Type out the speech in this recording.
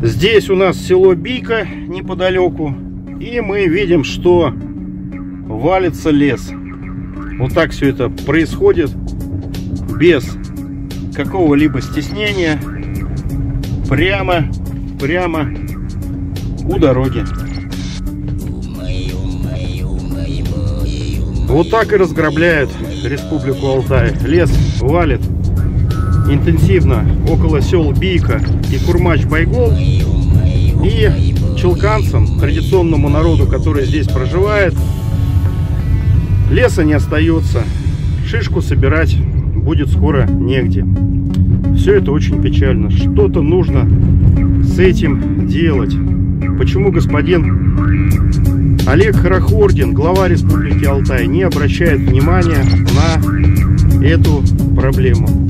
Здесь у нас село Бийка неподалеку. И мы видим, что валится лес. Вот так все это происходит. Без какого-либо стеснения. Прямо у дороги. Вот так и разграбляют Республику Алтай. Лес валит интенсивно около сел Бийка и Курмач-Байгол. И челканцам, традиционному народу, который здесь проживает, леса не остается. Шишку собирать будет скоро негде. Все это очень печально. Что-то нужно с этим делать. Почему господин Олег Хорохордин, глава Республики Алтай, не обращает внимания на эту проблему?